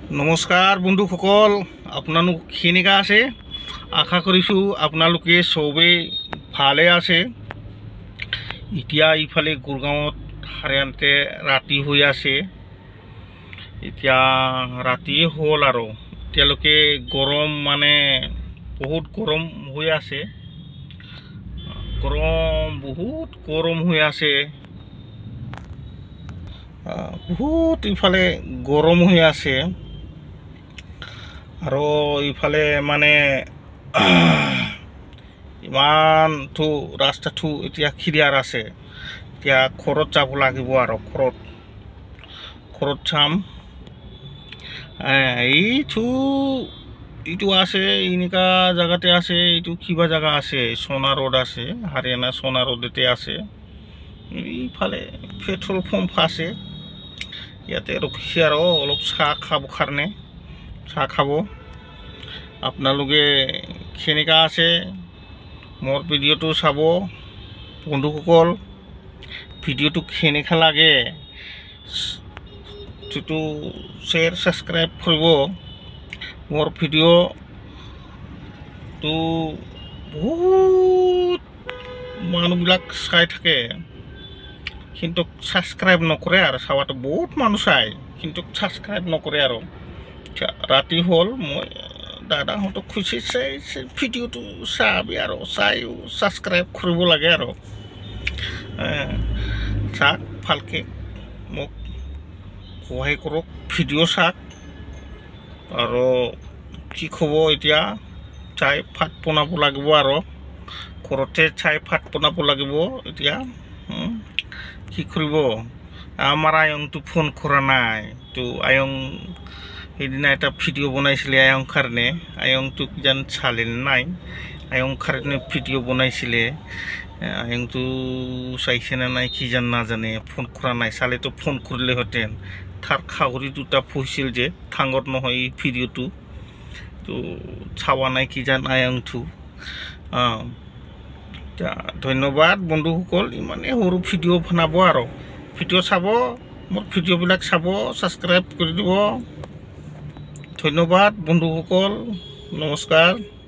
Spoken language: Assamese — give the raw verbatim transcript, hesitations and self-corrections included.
नमस्कार बंधुসকল আপোনালোক কেনেকা আছে আশা কৰিছো আপোনালোকে সবে ভালে আছে এতিয়া ইফালে গুৰগাঁৱত হাৰিয়ানতে ৰাতি হৈ আছে এতিয়া ৰাতি হ'ল আৰু এতিয়ালৈকে গৰম মানে বহুত গৰম হৈ আছে গৰম বহুত গৰম হৈ আছে বহুত ইফালে গৰম হৈ আছে আৰু ইফালে মানে ইমান তো ৰাস্তাটো এতিয়া ক্লিয়াৰ আছে এতিয়া ঘৰত যাব লাগিব আৰু ঘৰত ঘৰত যাম এইটো এইটো আছে এনেকা জায়গাতে আছে এইটো কিবা জায়গা আছে সোনা রোড আছে হারিয়ানা সোনা রোডতে আছে ইফালে পেট্রোল পাম্প আছে ইয়াতে ৰখি আৰু অলপ চাহ খাব কাৰণে চাহ খাব আপোনালোকে কেনেকা আছে মোৰ ভিডিঅ'টো চাব বন্ধুসকল ভিডিঅ'টো কেনেকা লাগে তো শেয়াৰ সাবস্ক্ৰাইব কৰিব মোৰ ভিডিঅ' তো বহুত মানুহবিলাক চাই থাকে কিন্তু সাবস্ক্রাইব নকৰে আৰু চাওয়াটো বহুত মানুহ চাই কিন্তু সাবস্ক্রাইব নকৰে আৰু ৰাতি হ'ল মই দাদা হতক খুচি চাই ভিডিঅ'টো চাবি আৰু চাই সাবস্ক্রাইব কৰিব লাগে আৰু চাক ভালকে মোক সহায় কৰক ভিডিঅ' চাক আৰু কি খব এতিয়া চাই ভাত বনাব লাগিব আৰু ঘৰতে চাই ভাত বনাব লাগিব এতিয়া কি কৰিব আমাৰ আয়ংটো ফোন কৰা নাই তো আয়ং সেইদিনা এটা ভিডিঅ' বনাইছিলে আয়ং কাৰণে আয়ংটো কিজান চালে নাই আয়ং কাৰণে ভিডিঅ' বনাইছিলে আয়ংটো চাইছে না নাই কিজান নাজানে ফোন কৰা নাই চালেতো ফোন কৰিলে হেঁতেন তাৰ খাগৰি দুটা পঢ়িছিল যে ঠাঙত নহয় এই ভিডিঅ'টো তো চাৱা নাই কিজান আয়ংটো ধন্যবাদ বন্ধুসকল ইমানে সৰু ভিডিঅ' বনাব আৰু ভিডিঅ' চাব মোৰ ভিডিঅ'বিলাক চাব সাবস্ক্রাইব কৰি দিব ধন্যবাদ বন্ধুসকল নমস্কাৰ।